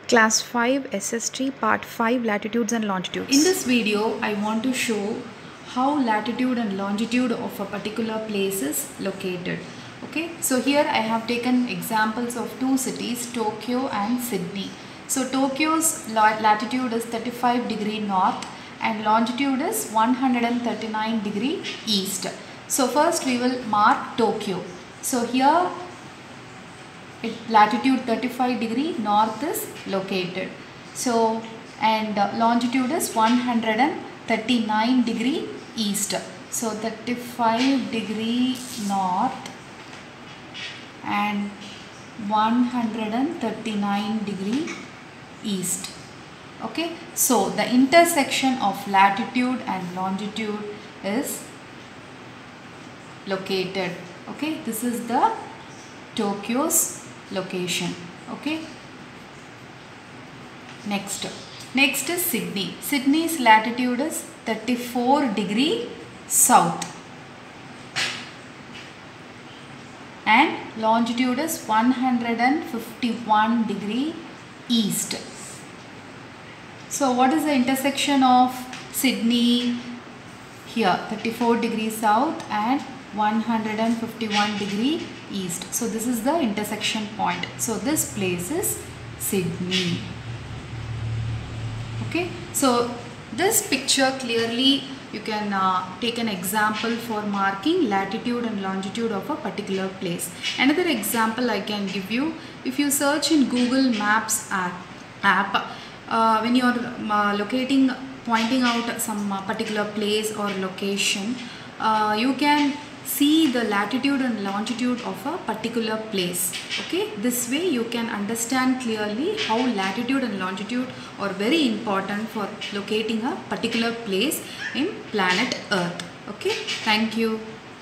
Class 5 SST Part 5 Latitudes and Longitudes. In this video, I want to show how latitude and longitude of a particular place is located. Okay, so here I have taken examples of two cities, Tokyo and Sydney. So Tokyo's latitude is 35 degree north and longitude is 139 degree east. So first we will mark Tokyo. So here latitude 35 degree north is located. So and longitude is 139 degree east. So 35 degree north and 139 degree east. Okay, so the intersection of latitude and longitude is located. Okay, this is the Tokyo's location. Okay, next is Sydney. Sydney's latitude is 34 degree south and longitude is 151 degree east. So what is the intersection of Sydney? Here 34 degree south and 151 degree east. So this is the intersection point. So this place is Sydney. Okay, so this picture clearly you can take an example for marking latitude and longitude of a particular place. Another example I can give you, if you search in Google Maps app when you are pointing out some particular place or location, you can see the latitude and longitude of a particular place. Okay, this way you can understand clearly how latitude and longitude are very important for locating a particular place in planet Earth. Okay, thank you.